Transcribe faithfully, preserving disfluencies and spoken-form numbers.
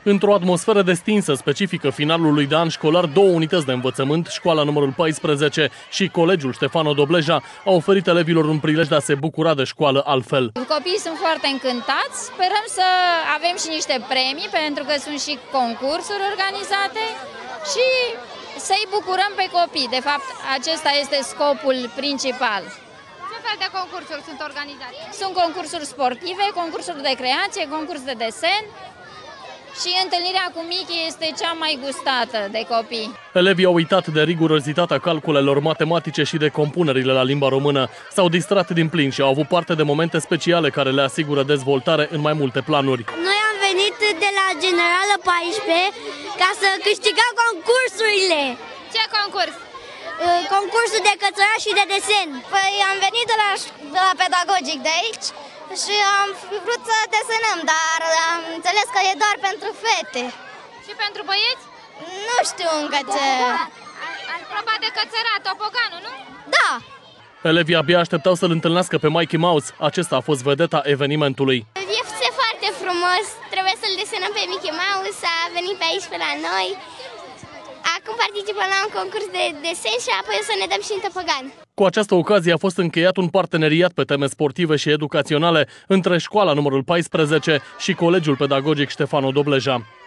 Într-o atmosferă destinsă, specifică finalului de an școlar, două unități de învățământ, școala numărul paisprezece și colegiul Ștefano Dobleja, au oferit elevilor un prilej de a se bucura de școală altfel. Copiii sunt foarte încântați, sperăm să avem și niște premii, pentru că sunt și concursuri organizate și să-i bucurăm pe copii. De fapt, acesta este scopul principal. Ce fel de concursuri sunt organizate? Sunt concursuri sportive, concursuri de creație, concurs de desen. Și întâlnirea cu Michi este cea mai gustată de copii. Elevii au uitat de rigurozitatea calculelor matematice și de compunerile la limba română. S-au distrat din plin și au avut parte de momente speciale care le asigură dezvoltare în mai multe planuri. Noi am venit de la Generală paisprezece ca să câștigăm concursurile. Ce concurs? Concursul de cățărat și de desen. Păi am venit de la, de la pedagogic de aici și am vrut să desenăm, dar am înțeles că e doar pentru fete. Și pentru băieți? Nu știu încă ce. Proba de cățărat, topoganul, nu? Da! Elevii abia așteptau să-l întâlnească pe Mickey Mouse. Acesta a fost vedeta evenimentului. E foarte frumos, trebuie să-l desenăm pe Mickey Mouse, a venit pe aici pe la noi. Acum participăm la un concurs de desen și apoi o să ne dăm și în topogan. Cu această ocazie a fost încheiat un parteneriat pe teme sportive și educaționale între școala numărul paisprezece și colegiul pedagogic Ștefano Dobleja.